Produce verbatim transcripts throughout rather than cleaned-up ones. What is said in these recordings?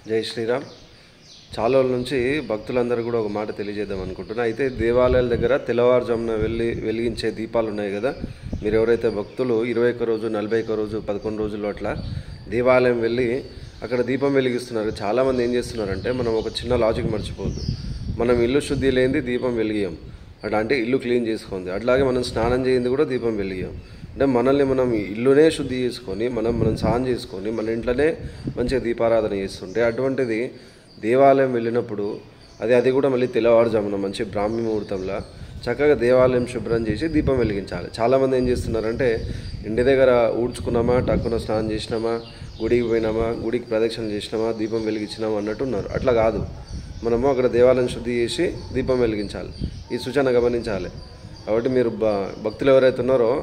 జై శ్రీరామ్. చాలా రోజుల నుంచి భక్తులందరూ కూడా ఒక మాట తెలియజేద్దాం అనుకుంటున్నా. అయితే దేవాలయాల దగ్గర తెల్లవారుజామున వెళ్ళి వెలిగించే దీపాలు ఉన్నాయి కదా, మీరు ఎవరైతే భక్తులు ఇరవై ఒక్క రోజు నలభై ఒక్క రోజు పదకొండు రోజులు అట్లా దేవాలయం వెళ్ళి అక్కడ దీపం వెలిగిస్తున్నారు. చాలామంది ఏం చేస్తున్నారంటే, మనం ఒక చిన్న లాజిక్ మర్చిపోవద్దు. మనం ఇల్లు శుద్ధి లేనిది దీపం వెలిగియం, అట్లా అంటే ఇల్లు క్లీన్ చేసుకుంది. అట్లాగే మనం స్నానం చేయింది కూడా దీపం వెలిగియం. అంటే మనల్ని మనం ఇల్లునే శుద్ధి చేసుకొని మనం మనం స్నానం చేసుకొని మన ఇంట్లోనే మంచిగా దీపారాధన చేస్తుంటే, అటువంటిది దేవాలయం వెళ్ళినప్పుడు అది అది కూడా మళ్ళీ తెల్లవారుజామున మంచి బ్రాహ్మీ ముహూర్తంలో చక్కగా దేవాలయం శుభ్రం చేసి దీపం వెలిగించాలి. చాలామంది ఏం చేస్తున్నారంటే, ఇంటి దగ్గర ఊడ్చుకున్నామా, టక్కున స్నానం చేసినామా, గుడికి పోయినామా, గుడికి ప్రదక్షిణ చేసినామా, దీపం వెలిగించినామా అన్నట్టు ఉన్నారు. అట్లా కాదు. మనము అక్కడ దేవాలయం శుద్ధి చేసి దీపం వెలిగించాలి. ఈ సూచన గమనించాలి. కాబట్టి మీరు భక్తులు ఎవరైతే ఉన్నారో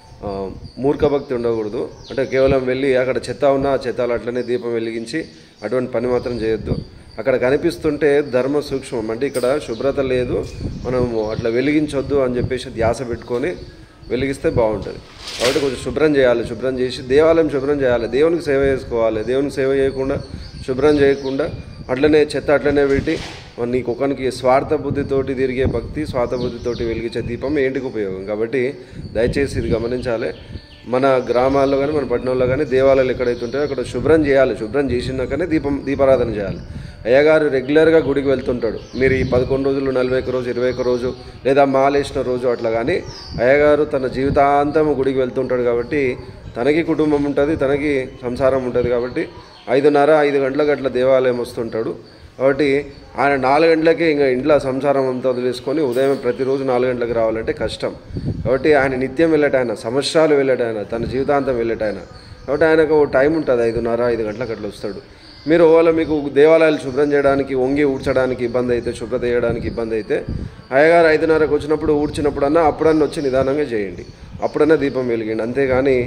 మూర్ఖ భక్తి ఉండకూడదు. అంటే కేవలం వెళ్ళి అక్కడ చెత్త ఉన్నా చెత్తాలు అట్లనే దీపం వెలిగించి అటువంటి పని మాత్రం చేయొద్దు. అక్కడ కనిపిస్తుంటే ధర్మ సూక్ష్మం, అంటే ఇక్కడ శుభ్రత లేదు, మనము అట్లా వెలిగించొద్దు అని చెప్పేసి ధ్యాస పెట్టుకొని వెలిగిస్తే బాగుంటుంది. కాబట్టి కొంచెం శుభ్రం చేయాలి. శుభ్రం చేసి దేవాలయం శుభ్రం చేయాలి. దేవునికి సేవ చేసుకోవాలి. దేవునికి సేవ చేయకుండా శుభ్రం చేయకుండా అట్లనే చెత్త అట్లనే పెట్టి నీకు ఒకనికి స్వార్థ బుద్ధితోటి తిరిగే భక్తి, స్వార్థ బుద్ధితోటి వెలిగించే దీపం ఏంటికి ఉపయోగం? కాబట్టి దయచేసి ఇది గమనించాలి. మన గ్రామాల్లో కానీ మన పట్టణంలో కానీ దేవాలయాలు ఎక్కడైతే ఉంటాయో అక్కడ శుభ్రం చేయాలి. శుభ్రం చేసినాకనే దీపం దీపారాధన చేయాలి. అయ్యగారు రెగ్యులర్గా గుడికి వెళ్తుంటాడు. మీరు ఈ పదకొండు రోజులు నలభై ఒక్క రోజు ఇరవై ఒక్క రోజు లేదా మాలేసిన రోజు అట్లా కానీ అయ్యగారు తన జీవితాంతం గుడికి వెళ్తుంటాడు. కాబట్టి తనకి కుటుంబం ఉంటుంది, తనకి సంసారం ఉంటుంది. కాబట్టి ఐదున్నర ఐదు గంటలకు అట్లా దేవాలయం వస్తుంటాడు. కాబట్టి ఆయన నాలుగు గంటలకే ఇంకా ఇంట్లో సంసారం అంతా వదిలేసుకొని ఉదయం ప్రతిరోజు నాలుగు గంటలకు రావాలంటే కష్టం. కాబట్టి ఆయన నిత్యం వెళ్ళటాయన, సంవత్సరాలు వెళ్ళటాయన, తన జీవితాంతం వెళ్ళటాయన. కాబట్టి ఆయనకు టైం ఉంటుంది, ఐదున్నర ఐదు గంటలకు అట్లా వస్తాడు. మీరు ఒకవేళ మీకు దేవాలయాలు శుభ్రం చేయడానికి, వంగి ఊడ్చడానికి ఇబ్బంది అయితే, శుభ్రత చేయడానికి ఇబ్బంది అయితే, అయ్యగారు ఐదున్నరకు వచ్చినప్పుడు ఊడ్చినప్పుడన్నా అప్పుడన్నా వచ్చి నిదానంగా చేయండి, అప్పుడన్నా దీపం వెలిగండి. అంతేగాని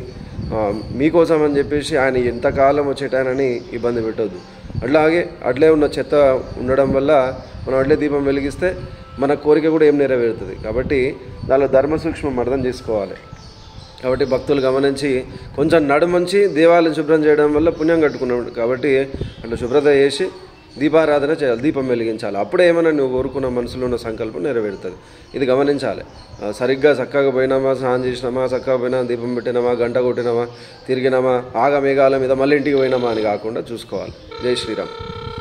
మీకోసం అని చెప్పేసి ఆయన ఎంతకాలం వచ్చేటానని ఇబ్బంది పెట్టొద్దు. అట్లాగే అట్లే ఉన్న చెత్త ఉండడం వల్ల మనం అట్లే దీపం వెలిగిస్తే మన కోరిక కూడా ఏం నెరవేరుతుంది. కాబట్టి దానిలో ధర్మ సూక్ష్మం అర్థం చేసుకోవాలి. కాబట్టి భక్తులు గమనించి కొంచెం నడుమంచి దేవాలయం శుభ్రం చేయడం వల్ల పుణ్యం కట్టుకున్నాడు. కాబట్టి అట్లా శుభ్రత చేసి దీపారాధన చేయాలి, దీపం వెలిగించాలి. అప్పుడే ఏమైనా నువ్వు కోరుకున్న మనసులో ఉన్న సంకల్పం నెరవేరుతుంది. ఇది గమనించాలి. సరిగ్గా చక్కగా పోయినామా, స్నానం చేసినామా, చక్కగా పోయినా, దీపం పెట్టినామా, గంట కొట్టినామా, తిరిగినామా, ఆగ మేఘాల మీద మళ్ళీ ఇంటికి పోయినామా అని కాకుండా చూసుకోవాలి. జై శ్రీరామ్.